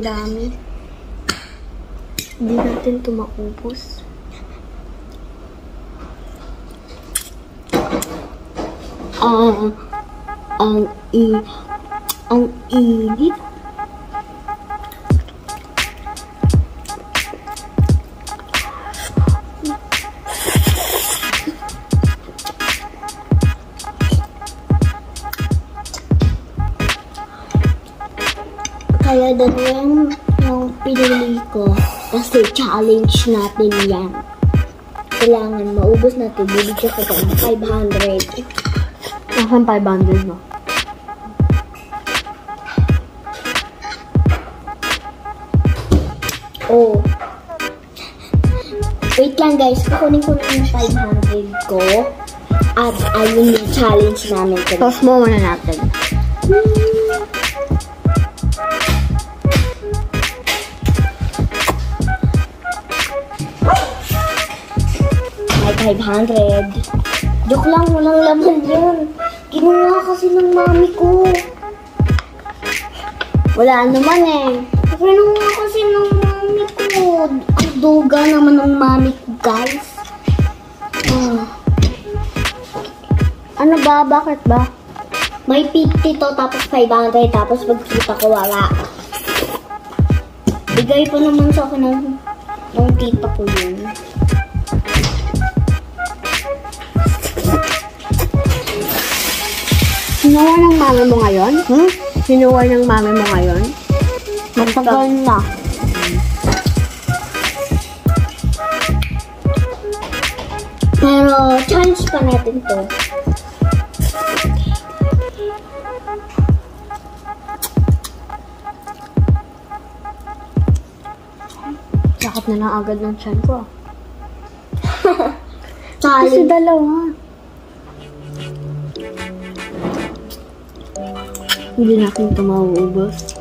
dami. Hindi natin ito maubos. Ang init. Kaya doon yung pinili ko kasi challenge natin yan. Kailangan maubos natin. Bibig siya sa 500. Nasaan 500 no? Oh. Wait lang guys. Kukunin ko na yung 500 ko. At ayun yung challenge namin. Toss mo muna natin. May 500. Joke lang, walang laman yun. Ginawa kasi ng mami ko. Wala naman eh. Ginawa kasi ng mami ko. Ang duga naman ng mami ko, guys. Ano ba? Bakit ba? May 50 to, tapos 500, tapos pagkita ko wala. Bigay pa naman sa akin ng tita ko yun. Sinuwa ng mami mo ngayon? Sinuwa ng mami mo ngayon? Matagal na. Pero, challenge pa natin to. Sakit na lang agad ng tiyan ko. Kasi dalawa. Hindi natin ito mauubos.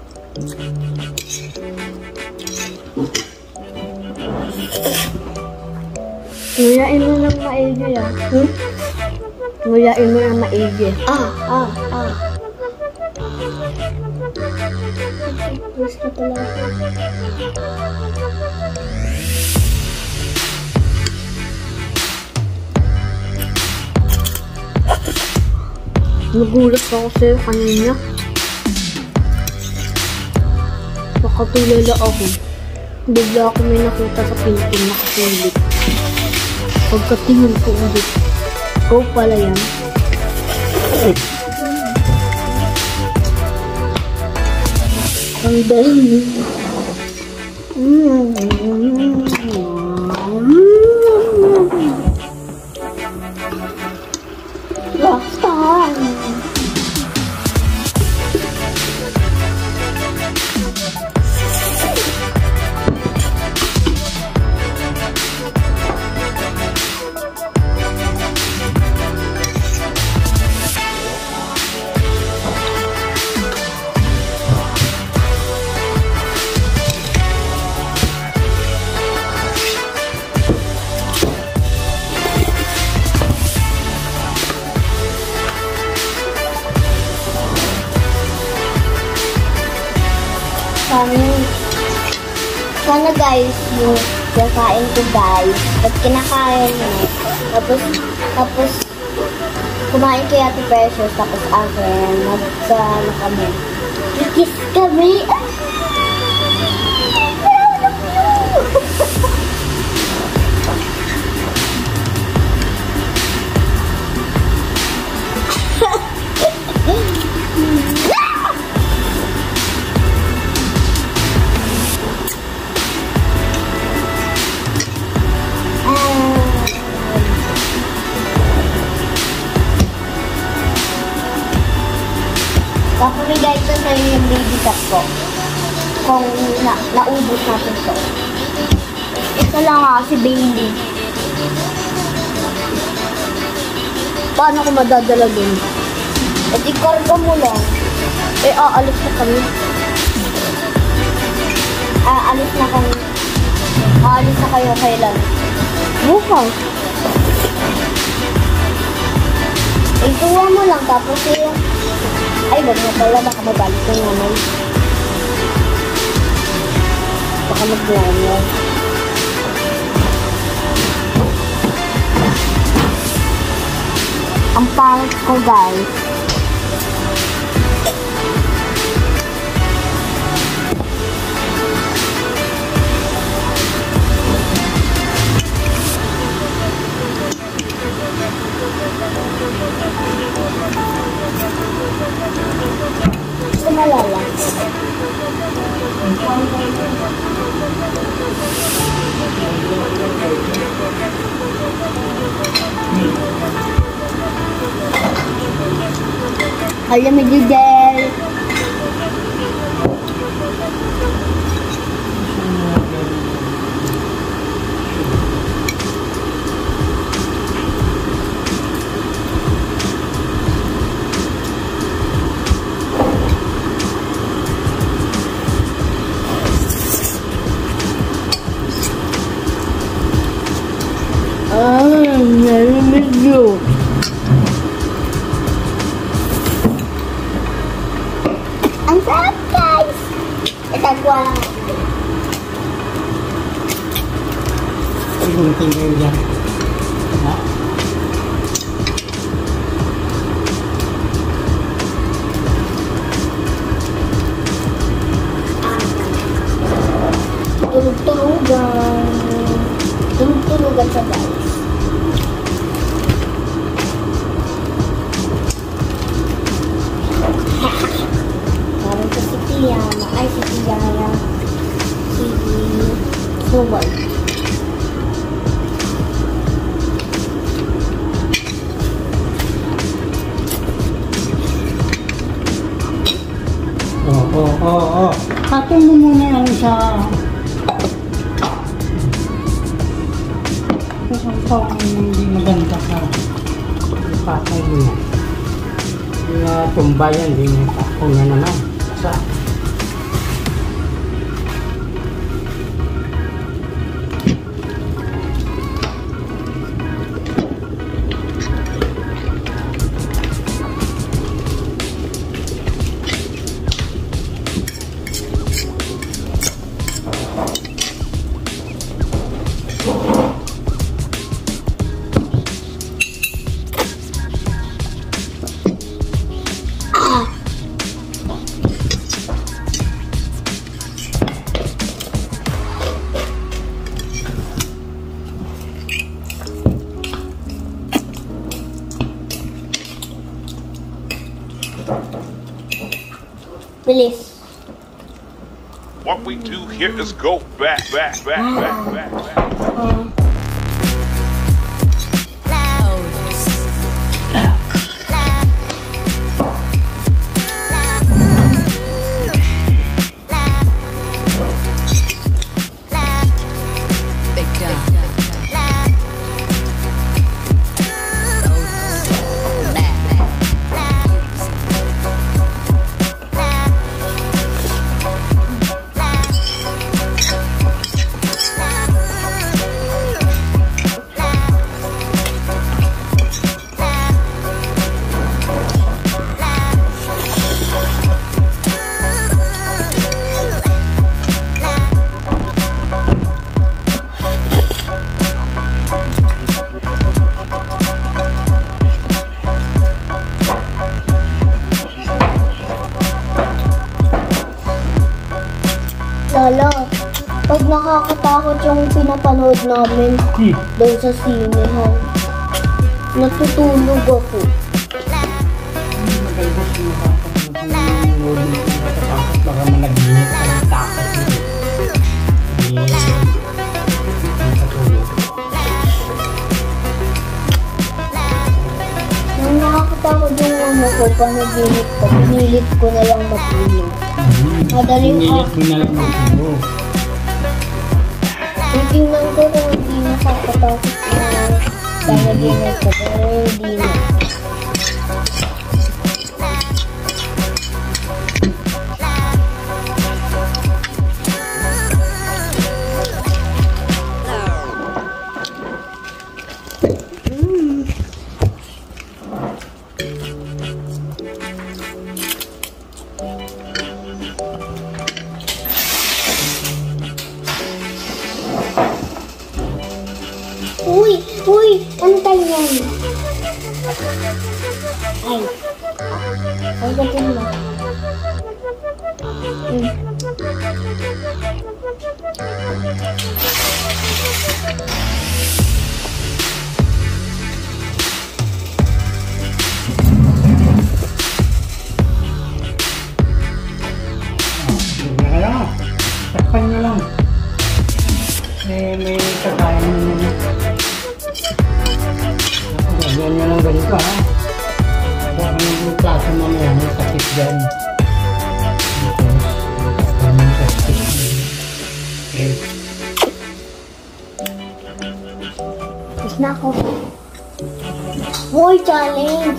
Nguyain mo lang maigi ah. Nguyain mo lang maigi. Gusto talaga. Nagulat ako sa'yo kanina. Nakatulala ako. Bigla ako may nakita sa pinto nakapulit. Pagkatingin ko ulit. Ikaw pala yan. Ang dahil. Last time. Sana guys, yung kakain ko guys, at kinakain mo, tapos kumain kay Ate Precious, tapos akin, magkano kami. Kiss kami! Papamigay ko sa yung baby cup ko. Kung naubos natin ito. Ito lang si Bailey. Paano ko madadala dun? At ikarga mo lang. Aalis na kami. Aalis na kayo kailan? Bukas. Ituwa mo lang tapos ay, wag mo pala, baka mabalik ko naman. Baka mag-lanyo. Ang pangit ko, guys. Gusto malala. Alam mo, Judel. Narinig yun. Ang sarap, guys! Itagwa lang. Siguro tingin dyan. Ha? Tulog-tulugan. Tulog-tulugan siya, guys. Parang sa si Piyama. Ay, si Piyama. Si Snowball. Oo. Patong mo muna yung sa... Kasang hindi maganda ka. Patong mo yan. Yung tumba yan, hindi mo patong yan naman. Sa... Bilis. What we do here is go back. Lala, pag nakakatakot yung pinapanood namin doon sa sinehan, natutulog ako. Baka managinip ka ng takot mo. Nung nakakatakot yung ano ko, panaginip ko, pinilit ko na lang matulog. Madaling pinilit mo na lang matulog. Titingnan ko kung hindi nakakatakot na panaginip ko, pero hindi na. Uy! Uy! Antay yan! Ay! Ay, gagawin mo. Takpan nyo lang. May kakain nyo na. Ganyan nyo lang ganito ha. Kung ano yung plato mamaya, may sakit dyan. Okay. Tapos na ako. More challenge!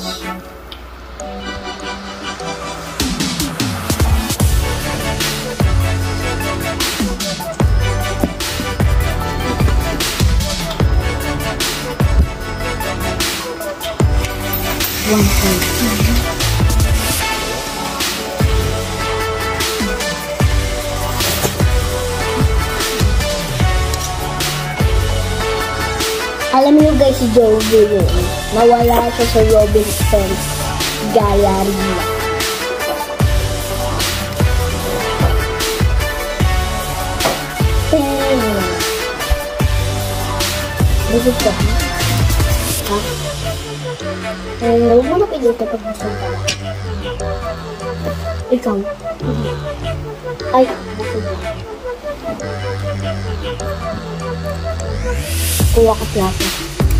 Alam niyo guys, si Joey nawala siya sa Robinson's Gallery. Busog ka? Ha? Huwag mo na pinito pag busog ka. Ikaw? Ay, busog ka. Kuha ka plato.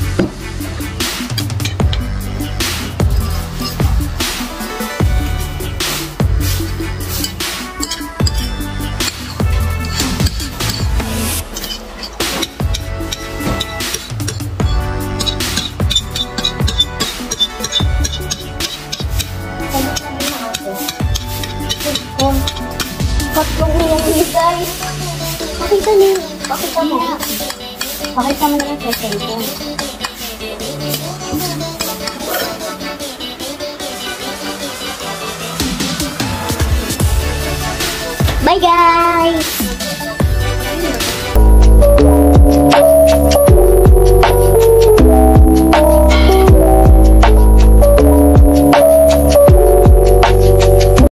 Tatlong nilang guys. Pakita niyo. Pakita mo. Pakita mo na lang sa cellphone. Bye guys!